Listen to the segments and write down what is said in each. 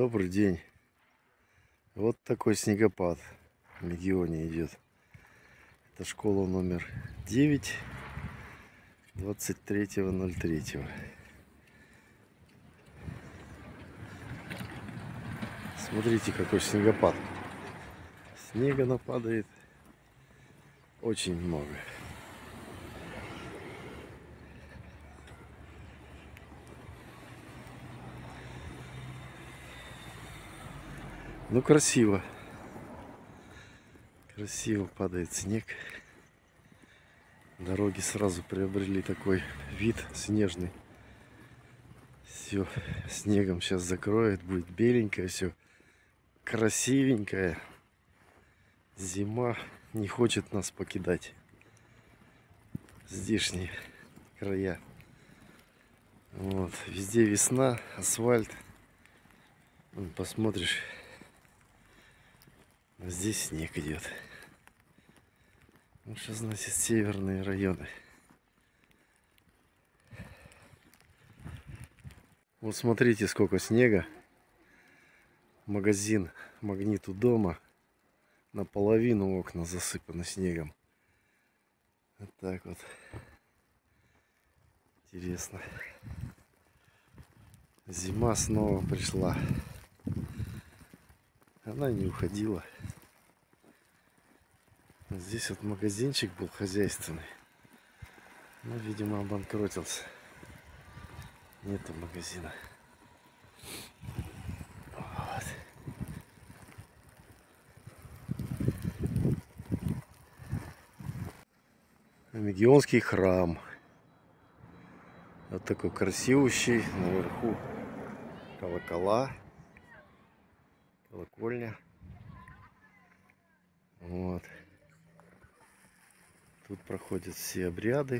Добрый день. Вот такой снегопад в Мегионе идет. Это школа номер 9, 23.03. Смотрите, какой снегопад. Снега нападает очень много. Ну, красиво. Красиво падает снег. Дороги сразу приобрели такой вид снежный. Все снегом сейчас закроет, будет беленькое все. Красивенькое. Зима не хочет нас покидать. Здешние края. Вот. Везде весна, асфальт. Вон, посмотришь. Здесь снег идет. Ну, что значит северные районы? Вот смотрите, сколько снега. Магазин «Магнит» у дома. Наполовину окна засыпаны снегом. Вот так вот. Интересно. Зима снова пришла. Она не уходила. Здесь вот магазинчик был хозяйственный. Но, видимо, обанкротился. Нету магазина. Вот. Мегионский храм. Вот такой красивущий. Наверху колокола. Колокольня. Вот. Тут проходят все обряды.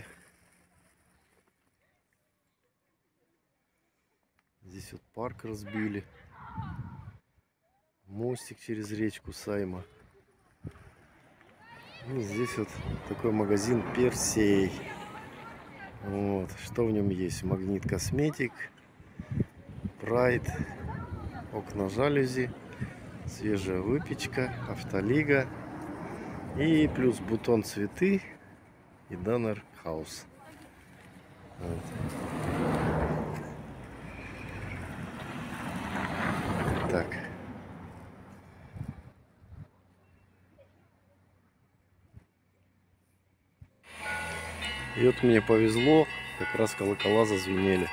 Здесь вот парк разбили. Мостик через речку Сайма. И здесь вот такой магазин Персей. Вот. Что в нем есть? Магнит Косметик, Прайд, окна жалюзи, свежая выпечка, Автолига и плюс Бутон Цветы и Даннер Хаус. Вот. Так. И вот мне повезло, как раз колокола зазвенели.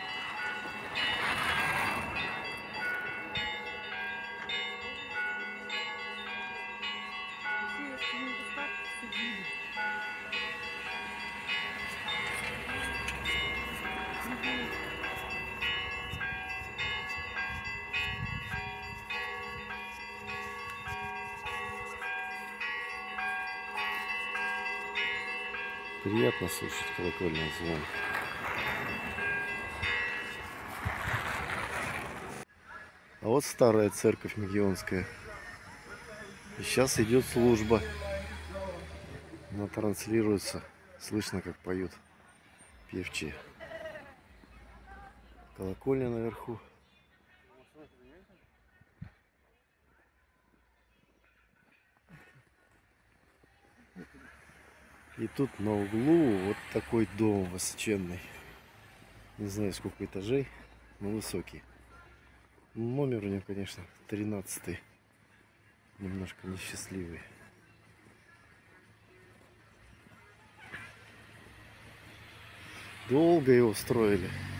Приятно слушать колокольный звон. А вот старая церковь Мегионская. И сейчас идет служба. Она транслируется. Слышно, как поют певчие. Колокольня наверху. И тут на углу вот такой дом высоченный. Не знаю, сколько этажей, но высокий. Номер у него, конечно, 13-й. Немножко несчастливый. Долго его строили.